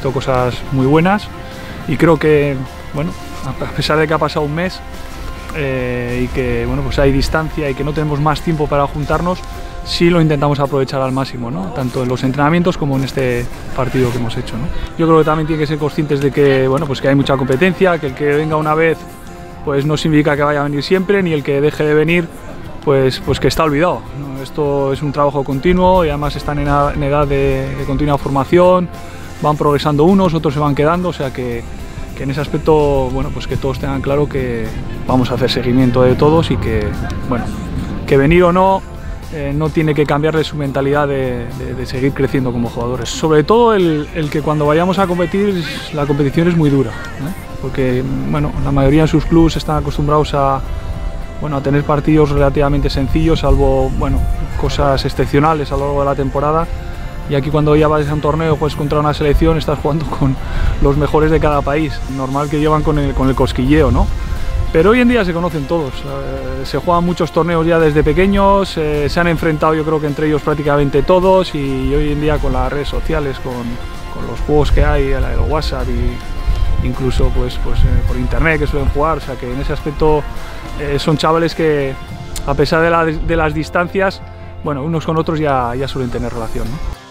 visto cosas muy buenas y creo que, bueno, a pesar de que ha pasado un mes y que, bueno, pues hay distancia y que no tenemos más tiempo para juntarnos, sí lo intentamos aprovechar al máximo, ¿no? Tanto en los entrenamientos como en este partido que hemos hecho, ¿no? Yo creo que también tienen que ser conscientes de que, bueno, pues que hay mucha competencia, que el que venga una vez pues no significa que vaya a venir siempre, ni el que deje de venir pues que está olvidado, ¿no? Esto es un trabajo continuo y además están en edad de continua formación, van progresando unos, otros se van quedando, o sea que en ese aspecto, bueno, pues que todos tengan claro que vamos a hacer seguimiento de todos y que, bueno, que venir o no, no tiene que cambiarle su mentalidad de seguir creciendo como jugadores. Sobre todo el que cuando vayamos a competir, la competición es muy dura, ¿eh? Porque, bueno, la mayoría de sus clubes están acostumbrados a tener partidos relativamente sencillos, salvo, bueno, cosas excepcionales a lo largo de la temporada. Y aquí cuando ya vas a un torneo, pues contra una selección, estás jugando con los mejores de cada país. Normal que llevan con el cosquilleo, ¿no? Pero hoy en día se conocen todos, se juegan muchos torneos ya desde pequeños, se han enfrentado yo creo que entre ellos prácticamente todos y hoy en día con las redes sociales, con los juegos que hay, el WhatsApp e incluso pues por internet que suelen jugar, o sea que en ese aspecto son chavales que a pesar de las distancias, bueno, unos con otros ya suelen tener relación, ¿no?